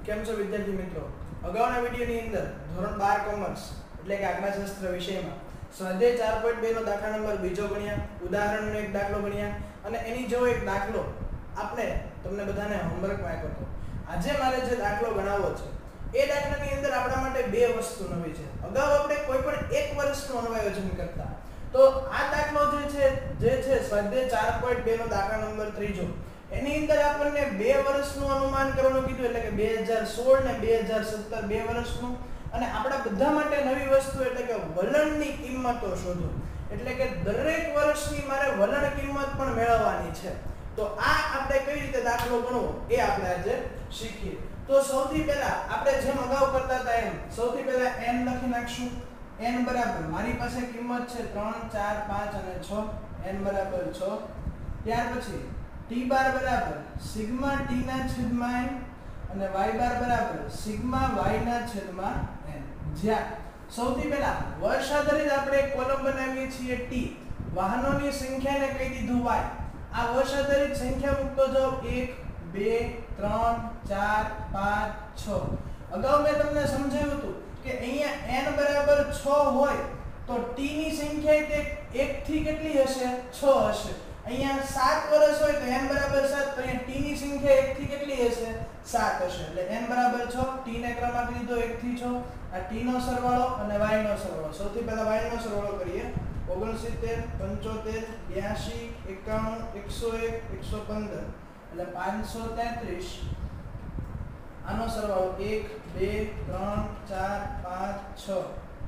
કેમ છો વિદ્યાર્થી મિત્રો? અગાઉના વિડિયોની અંદર ધોરણ 12 કોમર્સ એટલે કે આંકડાશાસ્ત્ર વિષયમાં સ્વાધ્યાય 4.2 નો દાખલા નંબર બીજો ગણ્યા, ઉદાહરણનો એક દાખલો ગણ્યા અને એની જેવો એક દાખલો આપણે તમને બધાને હોમવર્કમાં આપ્યો હતો. આજે મારે જે દાખલો ગણાવવો છે એ દાખલાની અંદર આપણા માટે બે વસ્તુ નવી છે. અગાઉ આપણે કોઈ પણ એક વર્ષનું અન્વયોજન કરતા, તો આ દાખલો જે છે સ્વાધ્યાય 4.2 નો દાખલા નંબર ત્રીજો, એની અંદર આપણને 2 વર્ષનું અનુમાન કરવાનું કીધું, એટલે કે 2016 ને 2017 2 વર્ષનું. અને આપણા બધા માટે નવી વસ્તુ એટલે કે વલણની કિંમતો શોધો, એટલે કે દરેક વર્ષની મારે વલણ કિંમત પણ મેળવવાની છે. તો આ આપણે કઈ રીતે દાખલો ગણવો એ આપણે આજે શીખીએ. તો સૌથી પહેલા આપણે જેમ અગાઉ કરતા હતા એમ સૌથી પહેલા n લખી નાખશું. n બરાબર મારી પાસે કિંમત છે 3 4 5 અને 6, n બરાબર 6. ત્યાર પછી t બાર બરાબર સિગ્મા t ના છેદમાં n અને y બાર બરાબર સિગ્મા y ના છેદમાં n. જ્યાં સૌથી પહેલા વર્ષ આધારિત આપણે એક કોલમ બનાવીએ છીએ t, વાહનોની સંખ્યાને કહી દીધું y. આ વર્ષ આધારિત સંખ્યા મૂકતો જાવ 1 2 3 4 5 6. અગાઉ મેં તમને સમજાવ્યું હતું કે અહીંયા n બરાબર 6 હોય તો t ની સંખ્યા તે 1 થી કેટલી હશે? 6 હશે. અહીંયા 7 વર્ષ હોય તો n બરાબર 7, તો અહીંયા t ની સંખ્યા 1 થી કેટલી હશે? 7 હશે. એટલે n બરાબર 6, t ને ક્રમાંક લીધો 1 થી 6, આ t નો સરવાળો અને y નો સરવાળો. સૌથી પહેલા y નો સરવાળો કરીએ. 69 75 82 91 101 115 એટલે 533. આનો સરવાળો 1 2 3 4 5 6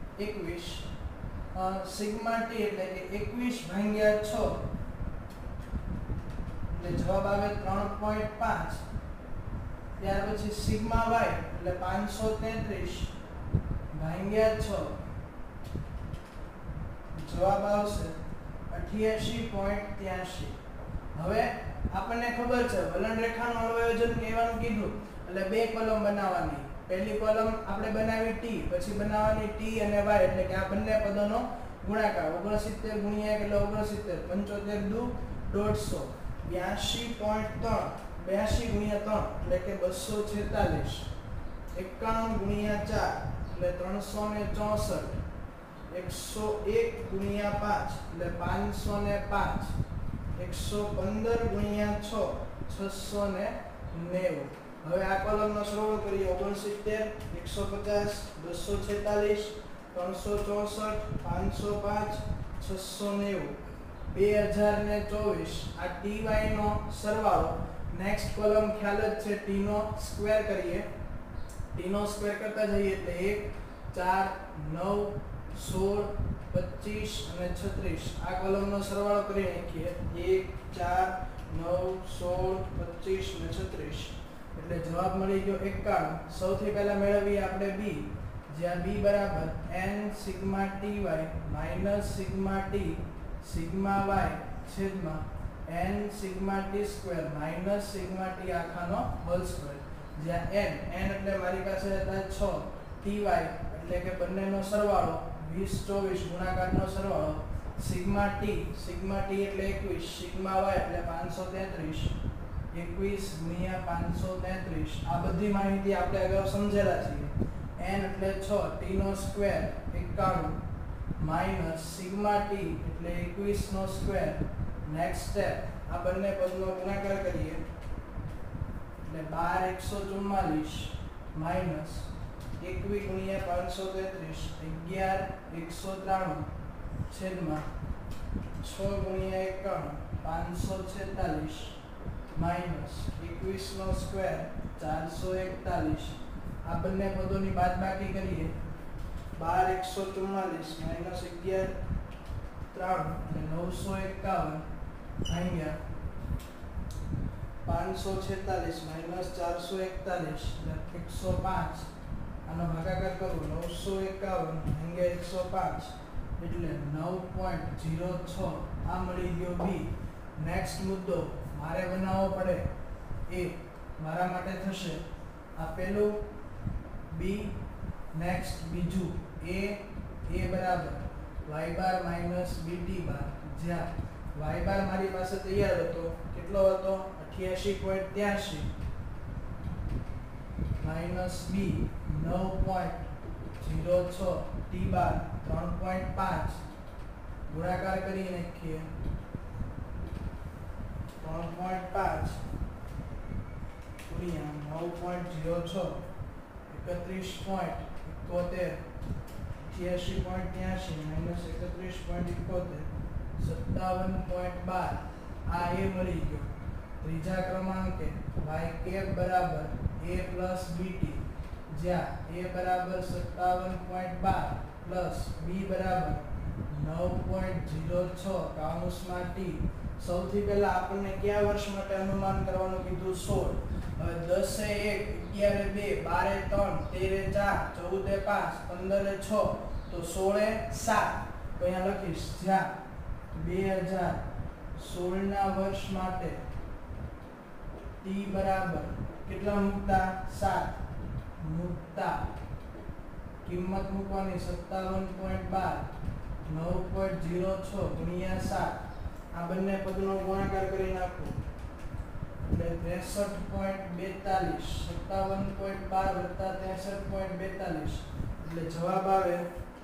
21 સિગ્મા t એટલે કે 21 ભાગ્યા 6 એટલે જવાબ આવે 3.5. ત્યાર પછી સિગ્મા y એટલે 533 ભાગ્યા 6 જવાબ આવશે 88.83. હવે આપણને ખબર છે વલણ રેખાનું અવયોજન કહેવાનું કીધું એટલે બે કોલમ બનાવવાની. પહેલી કોલમ આપણે બનાવી t, પછી બનાવવાની t અને y એટલે કે આ બંને પદોનો ગુણાકાર. 69 ગુણ્યા એટલે 69, 75 દુ 150, 82.3 82 ગુણ્યા 3 એટલે કે 246, 91 ગુણ્યા 4 એટલે 364, 101 ગુણ્યા 5 એટલે 505, 115 ગુણ્યા 6 690. હવે આ કોલમનો સરવાળો કરીએ. 69 150 246 364 505 690 2024. આ ty નો સરવાળો. નેક્સ્ટ કોલમ ખ્યાલ જ છે t નો સ્ક્વેર કરીએ. t નો સ્ક્વેર કરતા જઈએ એટલે 1 4 9 16 25 અને 36. આ કોલમનો સરવાળો કરી નાખીએ. 1 4 9 16 25 અને 36 એટલે જવાબ મળી ગયો 91. સૌથી પહેલા મેળવીએ આપણે b, જ્યાં b બરાબર n sigma ty minus sigma t sigma y છેદમાં n sigma t square minus sigma t આખાનો હોલ સ્ક્વેર. જ્યાં n એટલે મારી પાસે હતા 6, ty એટલે કે બંનેનો સરવાળો 20 24 ગુણાકારનો સરવાળો, સિગ્મા t એટલે 21, સિગ્મા y એટલે 533, 21 ગુણ્યા 533. આ બધી માહિતી આપણે અગાઉ સમજેલા છીએ. n એટલે 6, t નો સ્ક્વેર 91 માઈનસ સિગ્મા t એટલે 21 નો સ્ક્વેર. નેક્સ્ટ સ્ટેપ, આ બંને પદનો ગુણાકાર કરીએ એટલે 12 144 માઈનસ 21 ગુણ્યા 533 11 193 છેદમાં 6 ગુણ્યા 51 546 માઈનસ 21 નો સ્ક્વેર 441. આ બંને પદોની બાદબાકી કરીએ. 12 144 માઈનસ 11 3 એટલે 951 ભાગ્યા 546 માઈનસ 441 એટલે 105. આનો ભાગાકાર કરો. 951 ભાગ્યા 105 એટલે 9.06. આ મળી ગયો b. નેક્સ્ટ મુદ્દો મારે બનાવવો પડે a. મારા માટે થશે આ પહેલું b, નેક્સ્ટ બીજું a બરાબર y bar minus bt bar. જ્યાં y બાર મારી પાસે તૈયાર હતો. કેટલો હતો? 88.83 માઇનસ બી 9.06 ટી બાર 3.5 ગુણાકાર કરી નાખીએ 3.5 ગુણ્યા 9.06 31.71 88.83 માઇનસ 31.71 57.12 આ એ મળી ગયો ત્રીજા ક્રમાંકે y કેપ બરાબર a પ્લસ bt જ્યાં a બરાબર 57.12 પ્લસ b બરાબર 9.06 કૌંસમાં t સૌથી પહેલા આપણને કયા વર્ષ માટે અનુમાન કરવાનું કીધું 16 હવે 10 એ 1 11 એ 2 13 એ 4 14 એ 5 15 એ 6 તો 16 એ 7 તો અહીંયા લખીશ જ્યાં 2016 ના વર્ષ માટે t બરાબર કેટલા મૂકતા 7 મૂકતા કિંમત મૂકવાની 57.12 9.06 ગુણ્યા 7 આ બંને પદનો ગુણાકાર કરી નાખો એટલે 63.42 57.12 63.42 એટલે જવાબ આવે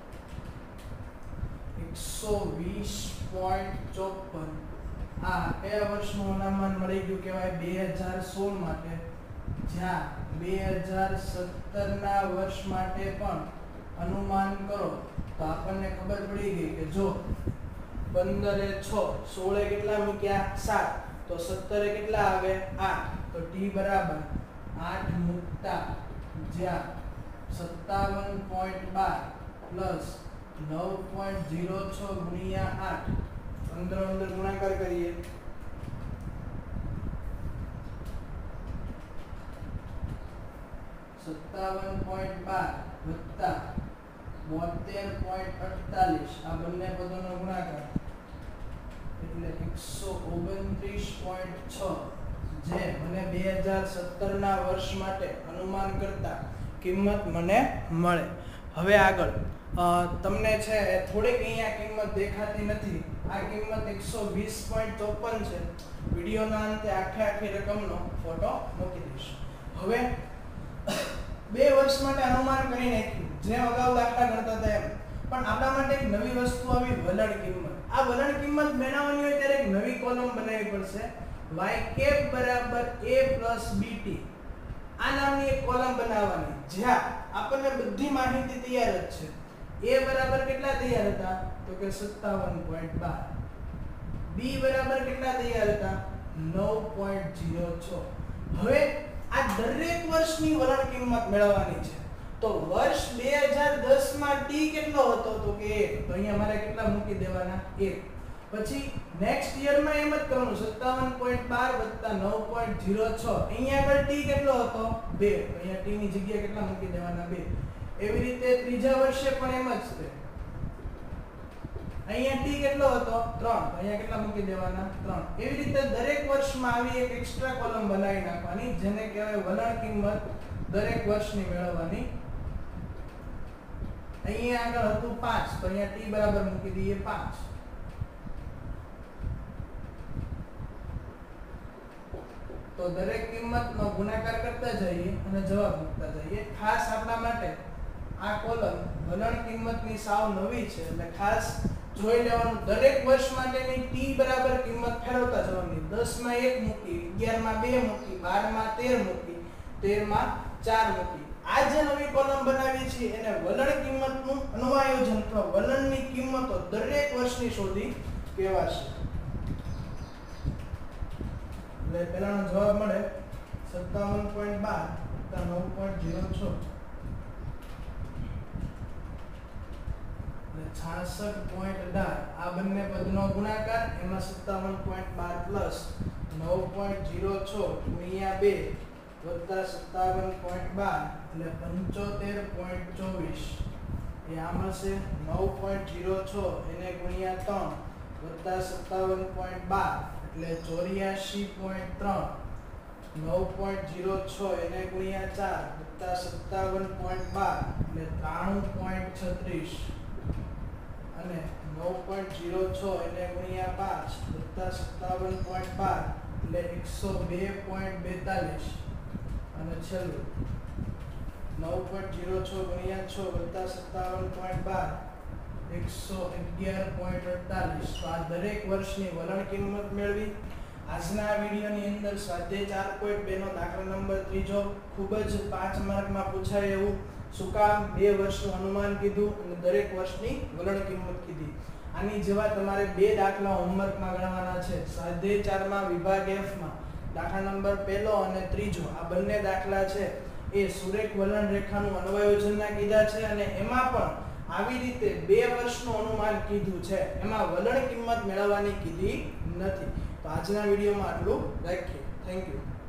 120.54 આ કયા વર્ષનું અનુમાન મળી ગયું કહેવાય 2016 માટે જ્યાં 2017 ના વર્ષ માટે પણ અનુમાન કરો તો આપણને ખબર પડી ગઈ કે જો 15 એ 6 16 એ કેટલા મૂક્યા 7 તો 17 એ કેટલા આવે 8 તો t બરાબર 8 મૂકતા જ્યાં 57.12 પ્લસ 9.06 ગુણ્યા 8 અંદર ગુણાકાર કરીએ 57.12 વત્તા 72.48 આ બંને પદોનો ગુણાકાર એટલે 129.6 જે મને 2017 ના વર્ષ માટે અનુમાન કરતા કિંમત મને મળે હવે આગળ તમને છે થોડીક અહીંયા કિંમત દેખાતી નથી આ કિંમત 120.54 છે વિડિયોના અંતે આખી રકમનો ફોટો મૂકી દઈશ હવે 2 વર્ષ માટે અનુમાન કરી નાખ્યું જેમ અગાઉ દાખલા ગણતા હતા એમ પણ આપણા માટે એક નવી વસ્તુ આવી વલણ કિંમત આ વલણ કિંમત મેળવવાની હોય ત્યારે એક નવી કોલમ બનાવવી પડશે y કેપ બરાબર a plus bt આ નામની એક કોલમ બનાવવાની જ્યાં આપણને બધી માહિતી તૈયાર જ છે a બરાબર કેટલા તૈયાર હતા તો કે 57.12 b બરાબર કેટલા તૈયાર હતા 9.06 હવે આ દરેક વર્ષની વલણ કિંમત મેળવવાની છે તો વર્ષ 2010 માં t કેટલો હતો તો કે 1 તો અહીંયા મારે કેટલા મૂકી દેવાના 1 પછી નેક્સ્ટ યર માં એમ જ કરવાનું 57.12 9.06 અહીંયા આગળ t કેટલો હતો 2 તો અહીંયા t ની જગ્યાએ કેટલા મૂકી દેવાના 2 એવી રીતે ત્રીજા વર્ષે પણ એમ જ છે અહીંયા t કેટલો હતો 3 તો અહીંયા કેટલા મૂકી દેવાના 3 એવી રીતે દરેક વર્ષમાં આવી એક એક્સ્ટ્રા કોલમ બનાવી નાખવાની જેને કહેવાય વલણ કિંમત દરેક વર્ષની મેળવવાની અહીંયા આગળ હતું 5 તો અહીંયા t બરાબર મૂકી દઈએ 5 તો દરેક કિંમતનો ગુણાકાર કરતા જઈએ અને જવાબ મૂકતા જઈએ ખાસ આપણા માટે આ કોલમ વલણ કિંમતની સાવ નવી છે એટલે ખાસ જોઈ લેવાનું દરેક વર્ષ માટેની t બરાબર કિંમત ફેરવતા જવાની 10 માં 1 મૂકી 11 માં 2 મૂકી 12 માં 13 મૂકી 13 માં 4 મૂકી આ જે નવી કોલમ બનાવી છે એને વલણ કિંમતનું અનુવાયોજન અથવા વલણની કિંમતો દરેક વર્ષની શોધી કહેવાશે એટલે પહેલાનો જવાબ મળે 57.12 9.06 66.18 આ બંને પદનો ગુણાકાર એમાં 57.12 પ્લસ 9.06 ગુણ્યા 2 વત્તા 57.12 એટલે 75.24 એ આમ હશે 9.06 એને ગુણ્યા 3 વત્તા 57.12 એટલે 84.3 9.06 એને ગુણ્યા 4 વત્તા 57.12 એટલે 93.36 અને 9.06 એને ગુણ્યા 5 વત્તા 57.12 એટલે 102.42 અને છેલ્લું 9.06 ગુણ્યા 6 વત્તા 57.12 111.48. તો આ દરેક વર્ષની વલણ કિંમત મેળવી. આજના વિડિયોની અંદર સ્વાધ્યાય 4.2 નો દાખલા નંબર 3 ખૂબ જ 5 માર્કમાં પૂછાય એવું શું કામ 2 વર્ષનું અનુમાન કીધું અને દરેક વર્ષની વલણ કિંમત કીધી. આની જેવા તમારે 2 દાખલા હોમવર્કમાં ગણવાના છે. સ્વાધ્યાય 4 માં વિભાગ F માં દાખલા નંબર 1 અને 3 આ બંને દાખલા છે એ સુરેખ વલણ રેખાનું અન્વયોજનના કીધા છે અને એમાં પણ આવી રીતે 2 વર્ષનું અનુમાન કીધું છે. એમાં વલણ કિંમત મેળવવાની કીધી નથી. તો આજના વિડિયોમાં આટલું રાખીએ. Thank you.